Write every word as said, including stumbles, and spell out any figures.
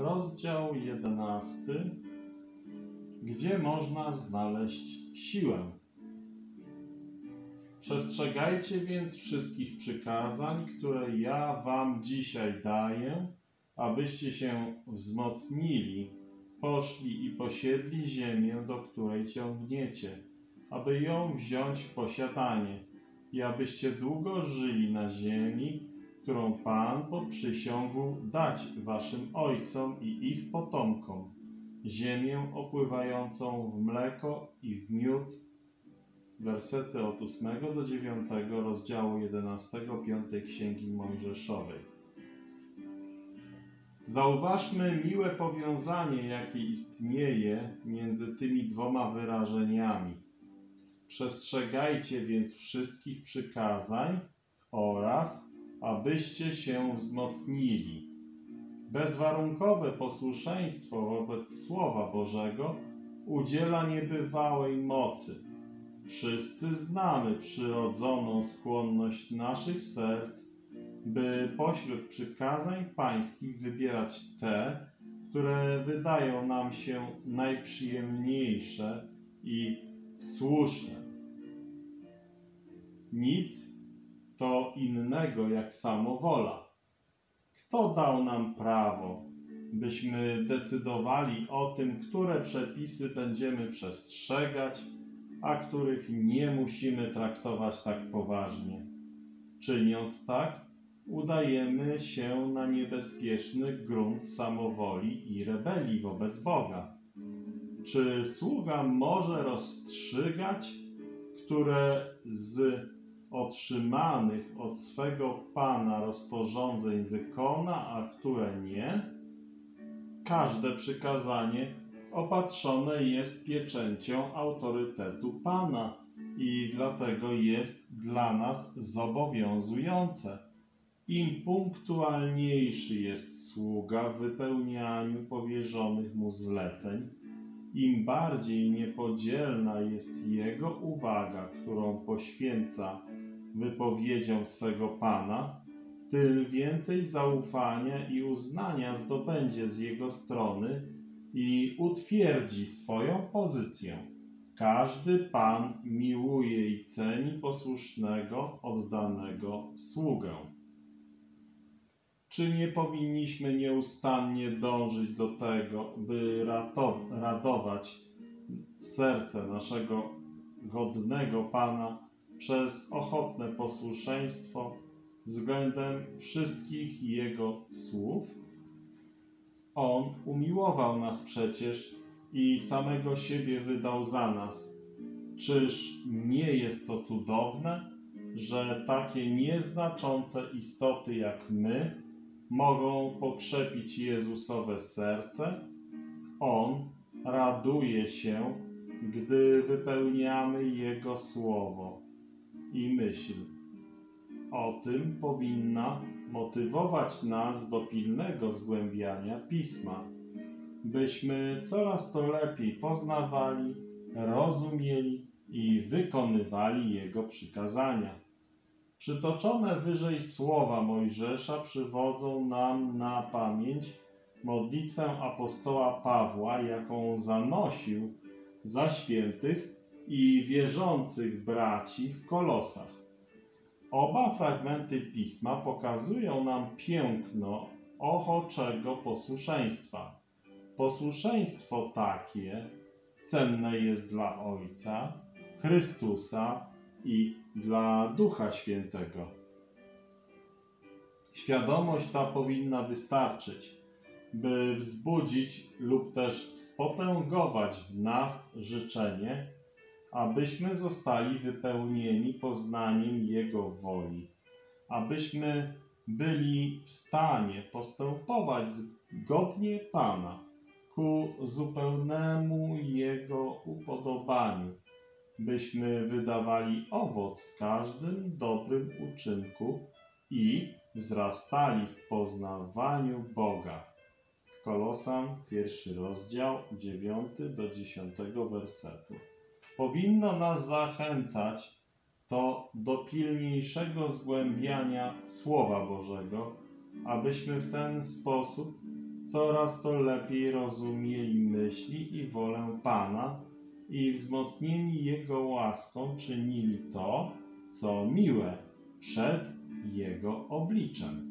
rozdział jedenasty, gdzie można znaleźć siłę. Przestrzegajcie więc wszystkich przykazań, które ja wam dzisiaj daję, abyście się wzmocnili, poszli i posiedli ziemię, do której ciągniecie, aby ją wziąć w posiadanie i abyście długo żyli na ziemi, którą Pan poprzysiągł dać waszym ojcom i ich potomkom, ziemię opływającą w mleko i w miód. Wersety od ósmego do dziewiątego rozdziału jedenastego piątej Księgi Mojżeszowej. Zauważmy miłe powiązanie, jakie istnieje między tymi dwoma wyrażeniami. Przestrzegajcie więc wszystkich przykazań oraz abyście się wzmocnili. Bezwarunkowe posłuszeństwo wobec Słowa Bożego udziela niebywałej mocy. Wszyscy znamy przyrodzoną skłonność naszych serc, by pośród przykazań pańskich wybierać te, które wydają nam się najprzyjemniejsze i słuszne. Nic to innego jak samowola. Kto dał nam prawo, byśmy decydowali o tym, które przepisy będziemy przestrzegać, a których nie musimy traktować tak poważnie? Czyniąc tak, udajemy się na niebezpieczny grunt samowoli i rebelii wobec Boga. Czy sługa może rozstrzygać, które z otrzymanych od swego Pana rozporządzeń wykona, a które nie? Każde przykazanie opatrzone jest pieczęcią autorytetu Pana i dlatego jest dla nas zobowiązujące. Im punktualniejszy jest sługa w wypełnianiu powierzonych mu zleceń, im bardziej niepodzielna jest jego uwaga, którą poświęca wypowiedziom swego Pana, tym więcej zaufania i uznania zdobędzie z jego strony i utwierdzi swoją pozycję. Każdy Pan miłuje i ceni posłusznego, oddanego sługę. Czy nie powinniśmy nieustannie dążyć do tego, by radować serce naszego godnego Pana przez ochotne posłuszeństwo względem wszystkich Jego słów? On umiłował nas przecież i samego siebie wydał za nas. Czyż nie jest to cudowne, że takie nieznaczące istoty jak my mogą pokrzepić Jezusowe serce? On raduje się, gdy wypełniamy Jego Słowo i myśl. O tym powinna motywować nas do pilnego zgłębiania Pisma, byśmy coraz to lepiej poznawali, rozumieli i wykonywali Jego przykazania. Przytoczone wyżej słowa Mojżesza przywodzą nam na pamięć modlitwę apostoła Pawła, jaką zanosił za świętych i wierzących braci w Kolosach. Oba fragmenty Pisma pokazują nam piękno ochoczego posłuszeństwa. Posłuszeństwo takie cenne jest dla Ojca, Chrystusa i dla Ducha Świętego. Świadomość ta powinna wystarczyć, by wzbudzić lub też spotęgować w nas życzenie, abyśmy zostali wypełnieni poznaniem Jego woli, abyśmy byli w stanie postępować zgodnie Pana ku zupełnemu Jego upodobaniu, byśmy wydawali owoc w każdym dobrym uczynku i wzrastali w poznawaniu Boga. Kolosan, pierwszy rozdział, dziewiąty do dziesiątego wersetu. Powinno nas zachęcać to do pilniejszego zgłębiania Słowa Bożego, abyśmy w ten sposób coraz to lepiej rozumieli myśli i wolę Pana i wzmocnieni Jego łaską czynili to, co miłe przed Jego obliczem.